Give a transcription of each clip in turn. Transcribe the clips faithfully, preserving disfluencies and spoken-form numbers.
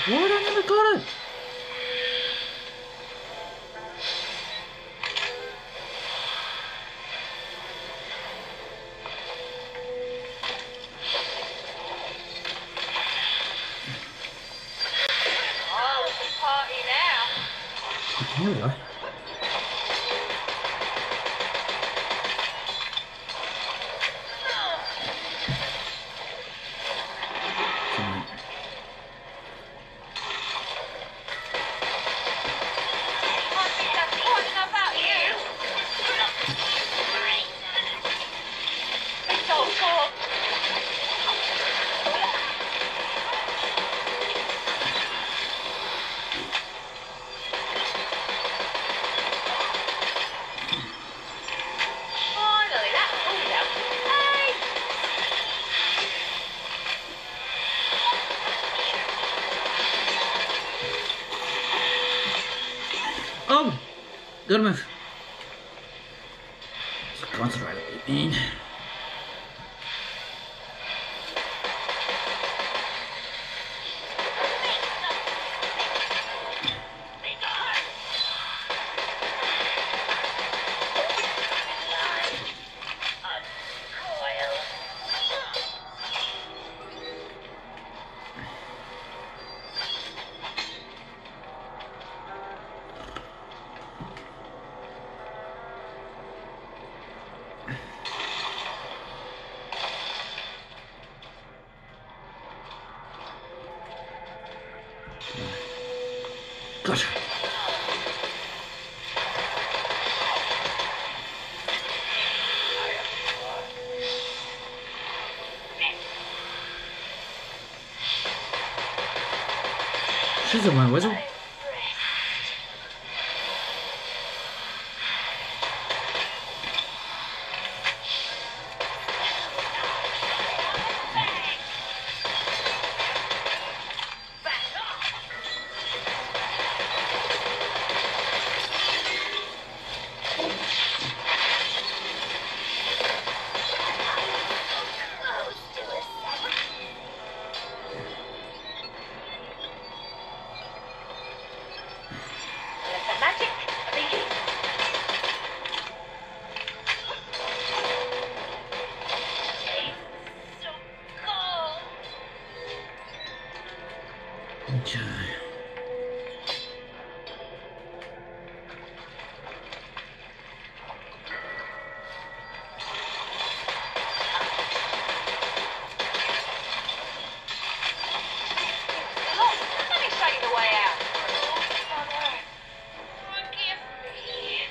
Why did I never got it? Oh, it's a party now. Here we go. I think that's quite enough out of you. It's all full. Finally, that's cool now. Hey! Oh! Gotta move. So concentrate in. Gotcha. She's a my whistle. The magic begins. So cold. Okay. Look, let me show you the way out. Mother, forgive me.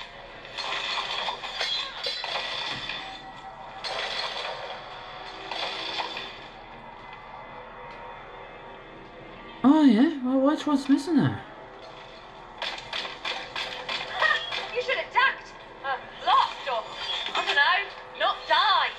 Oh yeah? Well, which one's missing there? You should have ducked. Uh, lost or, I don't know, not died.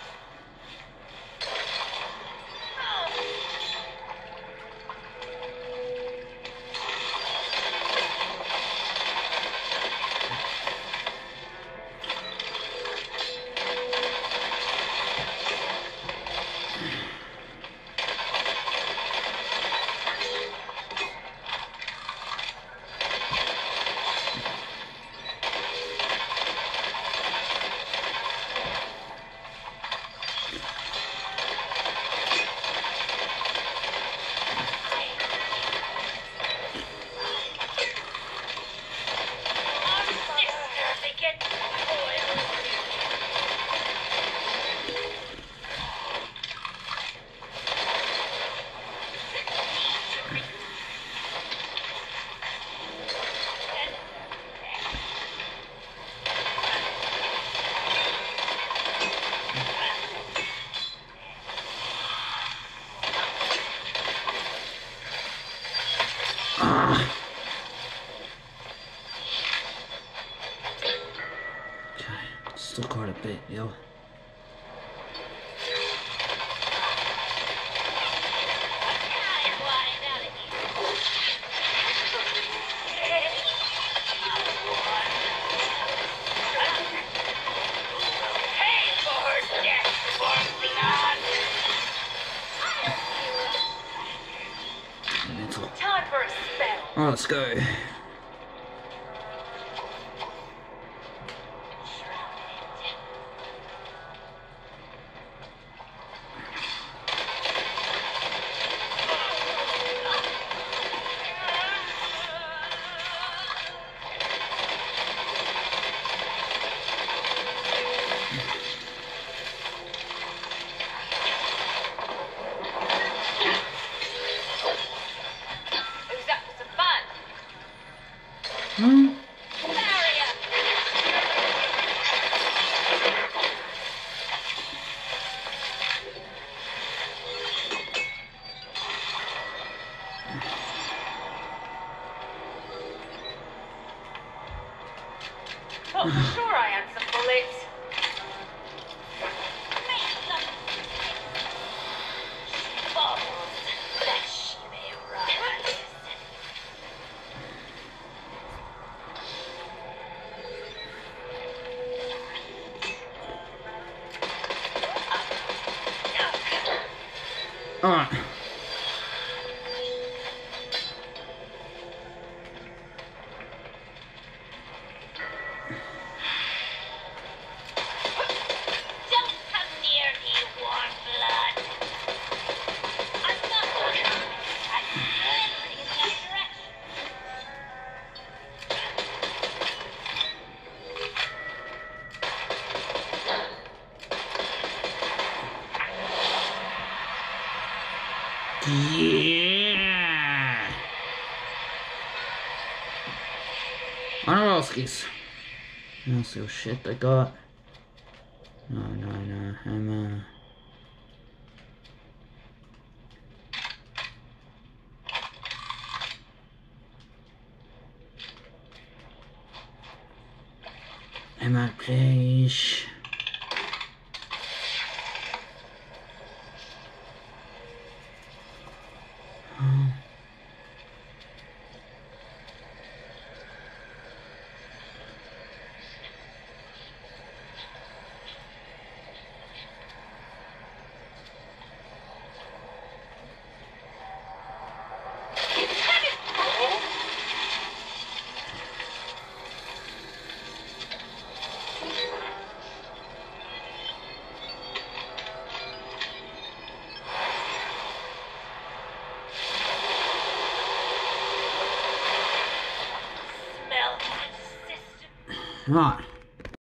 Still quite a bit, yo. Time Oh, let's go. Who's up for some fun? Hmm? Barrier! Thought for sure I had some bullets. Make some bubbles. Flesh may rise. Alright. Don't come near me, warm blood. I'm not going to I am in that direction. Yeah! Honorowskis. Let's see what shit they got. No, no, no. Hammer. Hammer, please. Oh. Smell my system. Right.